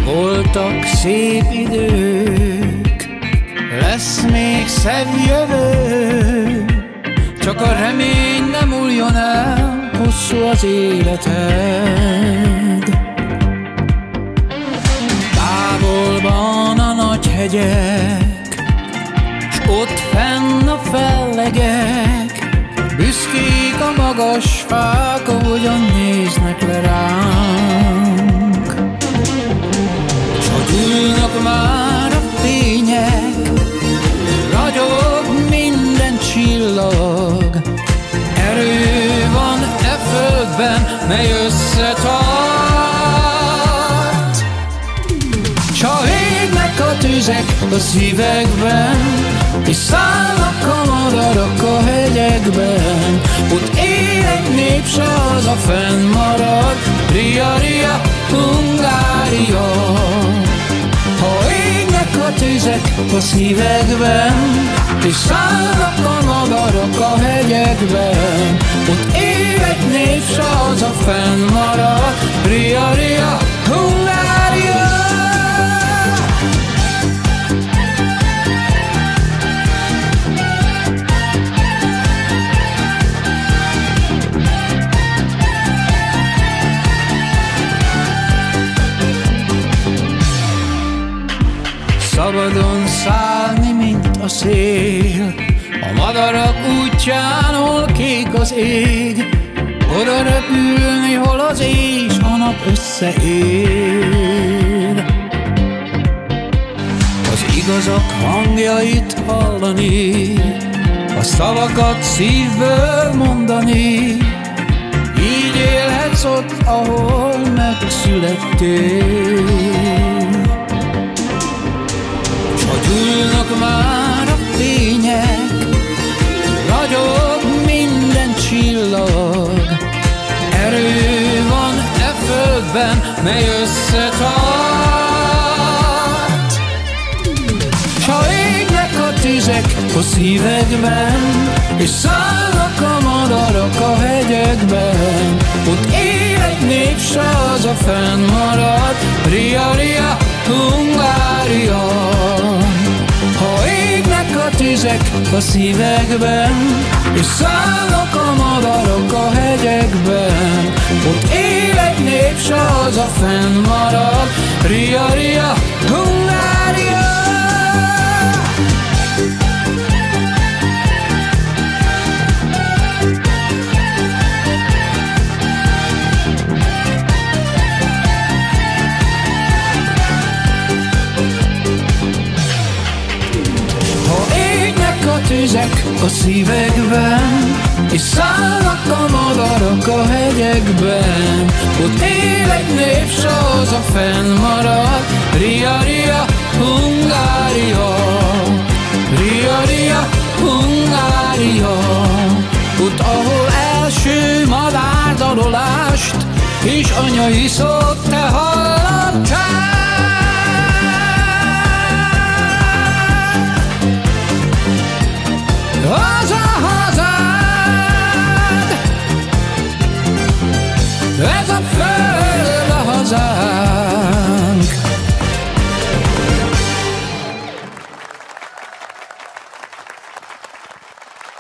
Voltak szép idők, lesz még szebb jövő, csak a remény nem múljon el, hosszú az életed. Távolban a nagy hegyek, s ott fenn a fellegek, büszkék a magas fák, ahogyan néznek le ránk. S ha gyúlnak már a fények, ragyog minden csillag, erő van e földben, mely összetart. S ha égnek a tüzek a szívekben, és szállnak a madarak a hegyekben, ott él egy nép, s az a fennmarad. Ria, Ria, Hungária. Ha égnek a tüzek a szívekben, és szállnak a madarak a hegyekben, ott él egy nép, s az a fennmarad. Ria, Ria, Hungária. Szabadon szállni, mint a szél, a madarak útján, hol kék az ég, oda repülni, hol az éj s a nap összeér. Az igazak hangjait hallani, a szavakat szívből mondani, így élhetsz ott, ahol megszülettél. Ha gyúlnak már a fények, ragyog minden csillag, erő van e földben, mely összetart. S ha égnek a tüzek a szívekben, és szállnak a madarak a hegyekben, ott él egy nép, s az a fennmarad. Ria, Ria, Hungária. Ha égnek a tüzek a szívekben, és szállnak a madarak a hegyekben, ott él egy nép, s az a fennmarad. Ria, Ria, Hungária. Tüzek a szívekben, és szállnak a madarak a hegyekben, ott él egy nép, s az a fennmarad. Ria, Ria, Hungária. Ria, Ria, Hungária. Ott, ahol első madárdarolást és anyai szót te